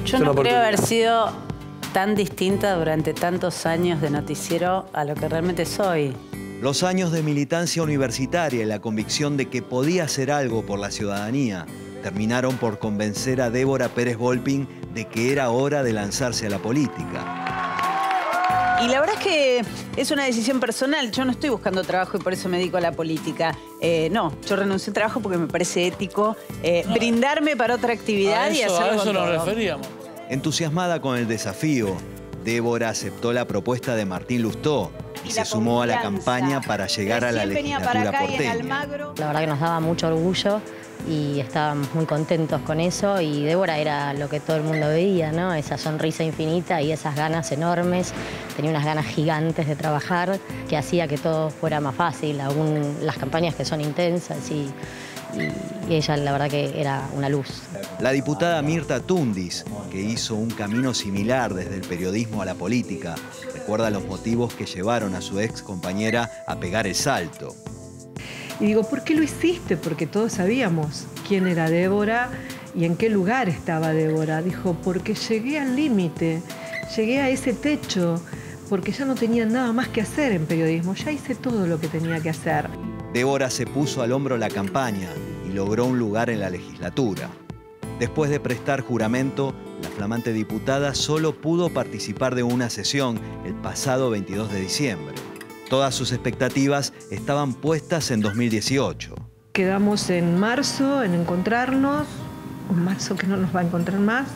Yo no creo haber sido tan distinta durante tantos años de noticiero a lo que realmente soy. Los años de militancia universitaria y la convicción de que podía hacer algo por la ciudadanía terminaron por convencer a Débora Pérez Volpin de que era hora de lanzarse a la política. Y la verdad es que es una decisión personal. Yo no estoy buscando trabajo y por eso me dedico a la política. No, yo renuncié al trabajo porque me parece ético brindarme para otra actividad y hacerlo a eso con nos todo. referíamos. Entusiasmada con el desafío, Débora aceptó la propuesta de Martín Lustó y se sumó a la campaña para llegar a la legislatura porteña. La verdad que nos daba mucho orgullo y estábamos muy contentos con eso, y Débora era lo que todo el mundo veía, ¿no? Esa sonrisa infinita y esas ganas enormes. Tenía unas ganas gigantes de trabajar que hacía que todo fuera más fácil, aún las campañas que son intensas, y ella la verdad que era una luz. La diputada Mirta Tundis, que hizo un camino similar desde el periodismo a la política, recuerda los motivos que llevaron a su ex compañera a pegar el salto. Y digo, ¿por qué lo hiciste? Porque todos sabíamos quién era Débora y en qué lugar estaba Débora. Dijo, porque llegué al límite, llegué a ese techo, porque ya no tenía nada más que hacer en periodismo, ya hice todo lo que tenía que hacer. Débora se puso al hombro la campaña y logró un lugar en la legislatura. Después de prestar juramento, la flamante diputada solo pudo participar de una sesión el pasado 22 de diciembre. Todas sus expectativas estaban puestas en 2018. Quedamos en marzo en encontrarnos, un marzo que no nos va a encontrar más.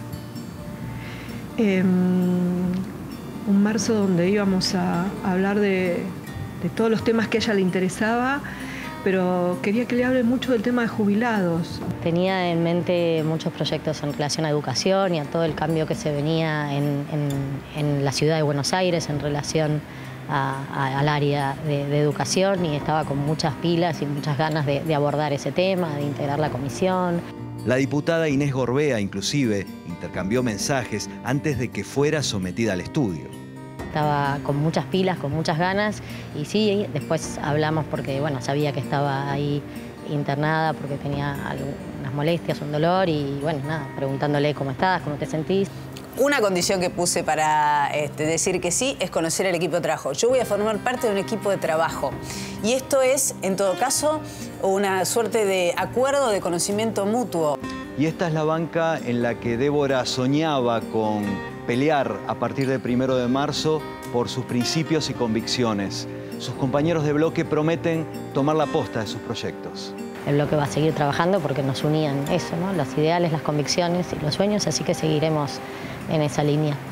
Un marzo donde íbamos a hablar de todos los temas que a ella le interesaba, pero quería que le hable mucho del tema de jubilados. Tenía en mente muchos proyectos en relación a educación y a todo el cambio que se venía en la ciudad de Buenos Aires en relación al área de educación, y estaba con muchas pilas y muchas ganas de abordar ese tema, de integrar la comisión. La diputada Inés Gorbea, inclusive, intercambió mensajes antes de que fuera sometida al estudio. Estaba con muchas pilas, con muchas ganas, y sí, después hablamos porque, bueno, sabía que estaba ahí internada porque tenía algunas molestias, un dolor, y bueno, nada, preguntándole cómo estás, cómo te sentís. Una condición que puse para decir que sí es conocer el equipo de trabajo. Yo voy a formar parte de un equipo de trabajo. Y esto es, en todo caso, una suerte de acuerdo de conocimiento mutuo. Y esta es la banca en la que Débora soñaba con pelear a partir del 1 de marzo por sus principios y convicciones. Sus compañeros de bloque prometen tomar la posta de sus proyectos. El bloque va a seguir trabajando porque nos unían eso, ¿no? Los ideales, las convicciones y los sueños, así que seguiremos en esa línea.